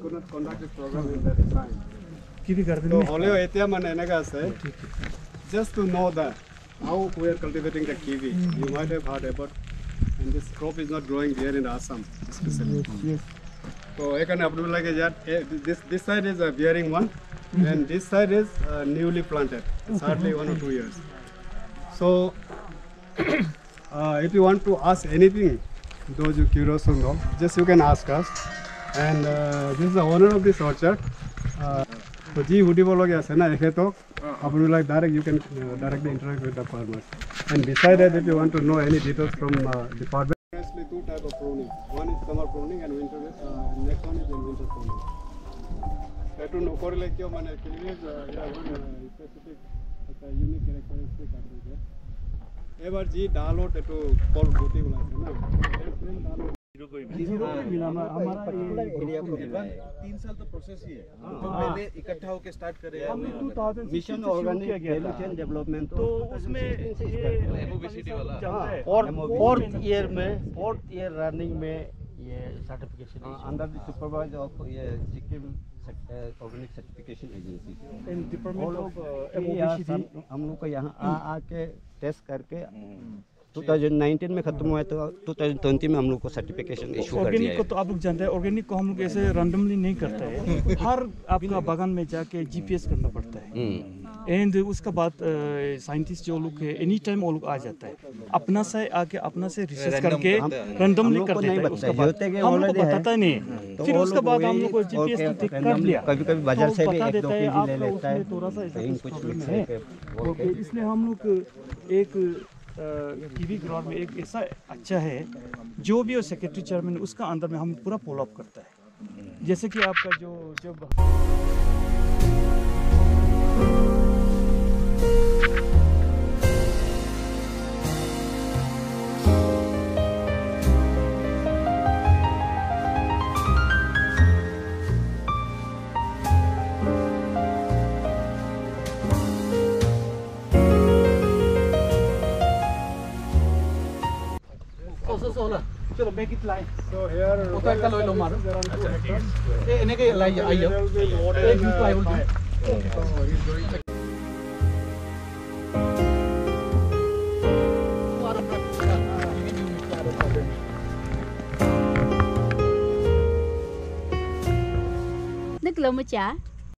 could not conduct this program in that time. So, Holeo Etia Manenega said, just to know that how we are cultivating the kiwi, you might have heard about, and this crop is not growing here in Assam, especially. Yes. So, I can upload like this side is a bearing one, and this side is newly planted. It's hardly 1 or 2 years. So, if you want to ask anything, those you curious to know, just you can ask us. And this is the owner of this orchard. So, ji hudi bolo gya se na ekhe to, apnu like direct you can directly interact with the farmers. And beside that, if you want to know any details from department. Actually, 2 types of pruning. One is summer pruning and winter. Next one is winter pruning. I don't know correlate kyo mane kiwi is one specific unique characteristic है. एबार जी डालो तो call होती बोला है ना. हमारा area को 3 साल तो प्रोसेस ही है. तो पहले इकट्ठा होकर स्टार्ट करें mission organic value chain development. तो उसमें एमओबीसीडी वाला और 4th ईयर रनिंग में ये certification under the supervisor of ये सिक्किम ऑर्गेनिक सर्टिफिकेशन एजेंसी. हम लोग को यहाँ आके टेस्ट करके 2019 में खत्म हुआ है, तो 2020 में हम लोग को सर्टिफिकेशन इशू कर दिया है. ऑर्गेनिक को तो आप लोग जानते हैं, ऑर्गेनिक को हम लोग ऐसे रैंडमली नहीं करते हैं. हर आपका बागान में जाके जीपीएस करना पड़ता है. एंड उसका बाद साइंटिस्ट जो लोग है एनी टाइम वो लोग आ जाता है, अपना से आके अपना से रिसर्च करके रैंडमली कर देता है. उसका बाद हम लोग को बताता ही नहीं. फिर उसके बाद हम लोग को जीपीएस कर लिया, कभी बाजार से भी 1-2 केजी ले लेता है. थोड़ा सा इसलिए हम लोग एक कीवी ग्रोवर में एक ऐसा अच्छा है, जो भी वो सेक्रेटरी चेयरमैन उसका अंदर में हम पूरा फॉलो अप करता है. जैसे कि आपका जो चलो back it line. So here तो एक लो मारो. ए इन्हें के लाइन आइयो एक प्लाई बोल. Nước lụm mà chả.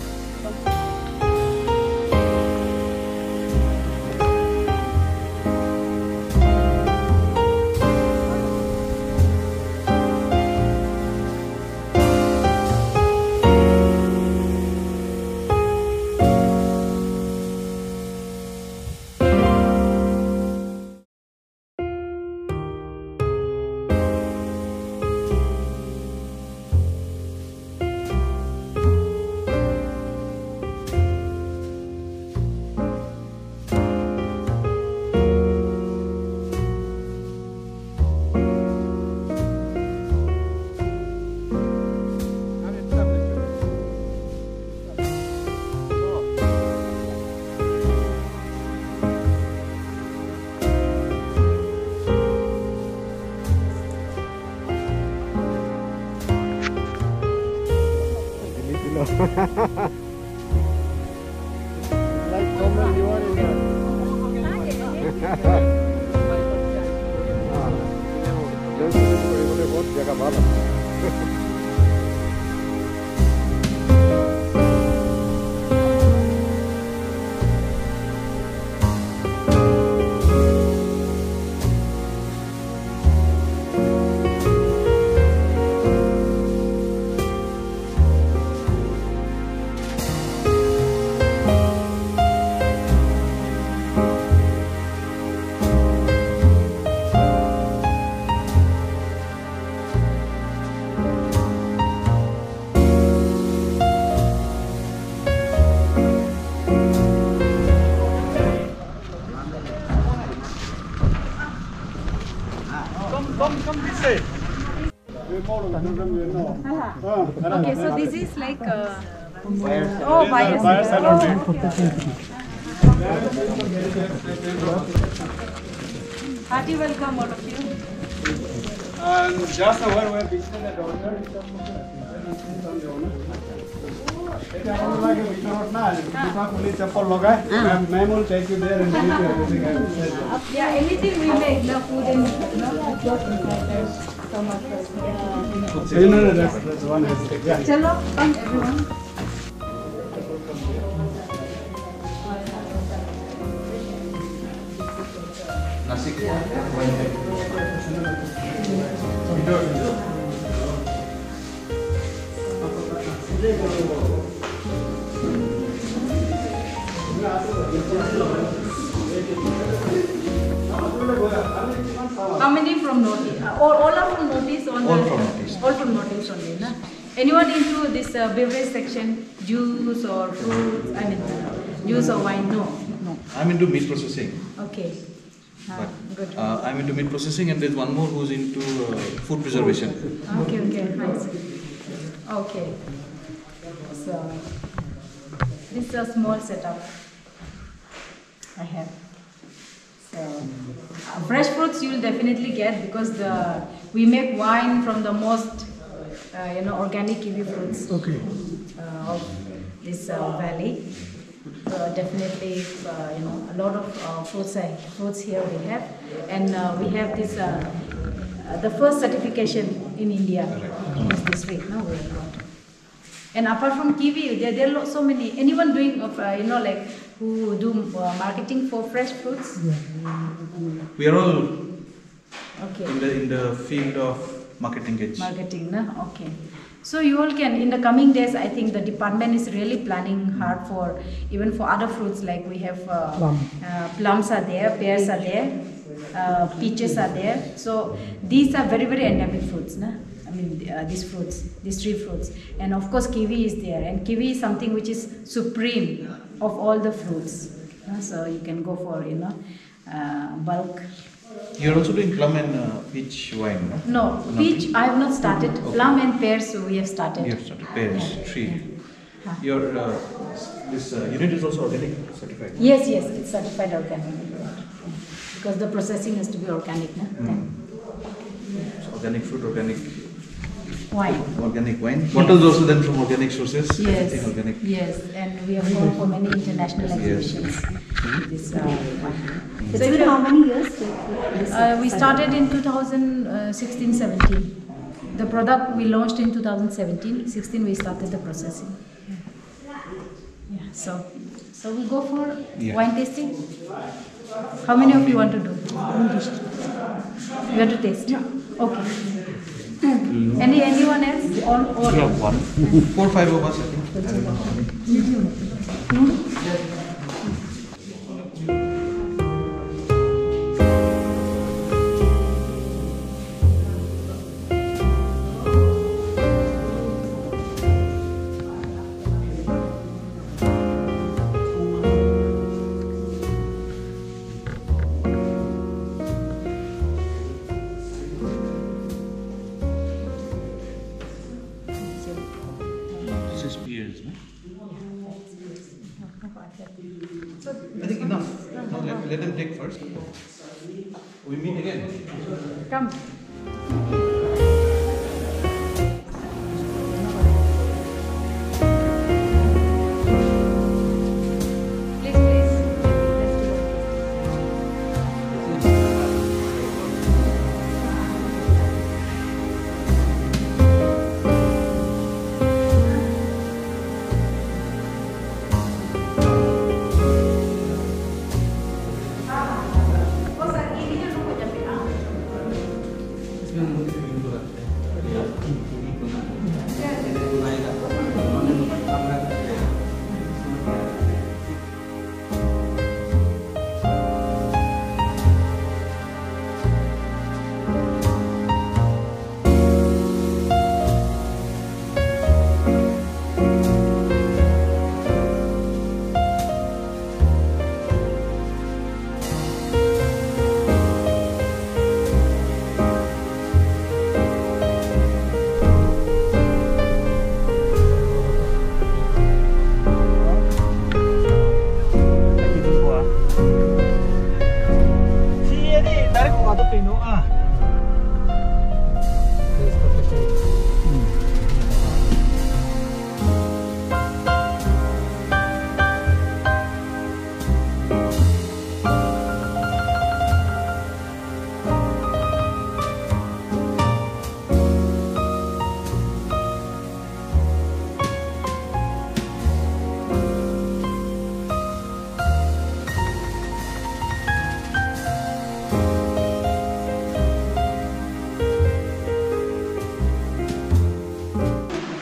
like common liver in that. बहुत जगह वाला. Come this way. Okay, so this is like Hearty welcome all of you. And just our way visited the doctor. Ma'am will take you there and give you everything I will say. Yeah, anything we make, the food and So you know that's one aspect. Yeah. Chalo, come everyone. How many from Northeast? All are from Northeast? All from Northeast. All from Northeast only, na? Anyone into this beverage section, juice or fruits? I mean, juice or wine? No. No. I'm into meat processing. Okay. Good. I'm into meat processing, and there's one more who's into food preservation. Okay, nice. Okay. So, this is a small setup I have. So, fresh fruits you will definitely get because we make wine from the most, organic kiwi fruits of this valley. Definitely, a lot of fruits here we have, and we have this the first certification in India is this week. No, we got. And apart from kiwi, there are so many. Anyone doing who do marketing for fresh fruits? We are all Okay. in the field of marketing edge. Marketing, na? Okay. So you all can, in the coming days, I think the department is really planning hard for, even for other fruits, like we have plums are there, pears are there, peaches are there. So these are very, very endemic fruits, na? I mean, these three fruits. And of course, kiwi is there. And kiwi is something which is supreme of all the fruits. So you can go for, bulk. You're also doing plum and peach wine, no? No, peach I have not started. Okay. Plum and pears we have started. You have started pears, Yeah. tree. Yeah. Your this unit is also organic certified. Yes, it's certified organic. Because the processing has to be organic, na? So organic fruit, organic Wine. Bottles also then from organic sources. Yes. Everything organic. Yes, and we have gone for many international exhibitions. This wine. It's been how many years? We started in 2016-17. The product we launched in 2017. 16 we started the processing. Yeah. So we go for wine tasting. How many of you want to do? You want to taste? Okay. Anyone else? All. Yeah, one. 4 5 of us, I think. This is peers, no? I think enough. Now let them take first. We meet again. Come.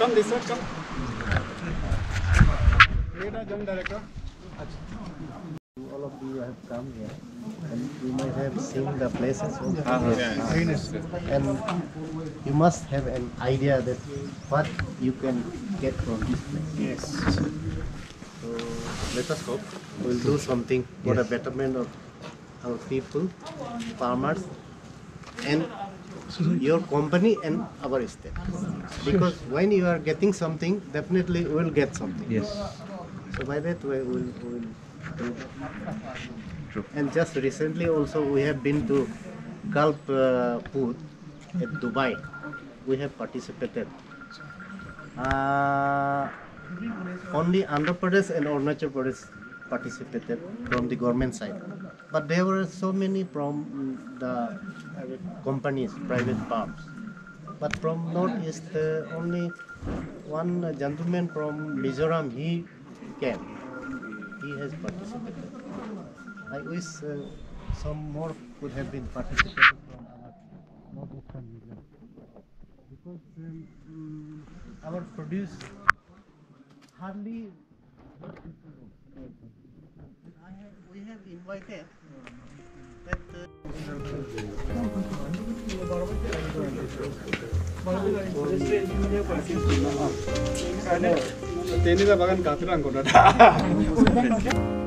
Come this side, come. Meet our young director. All of you have come here, and you might have seen the places. And you must have an idea that what you can get from this place. Yes. So let us hope we'll do something for the betterment of our people, farmers, and your company and our state. Because when you are getting something, definitely we will get something. Yes. So by that way, we'll do. And just recently also we have been to Gulf Food at Dubai. We have participated. Only Andhra Pradesh and Arunachal Pradesh participated from the government side. But there were so many from the companies, private firms. But from Northeast, only one gentleman from Mizoram, he came. He has participated. I wish some more could have been participated from our northeastern region. Because our produce hardly we have invited that Tenida bagan katran kona.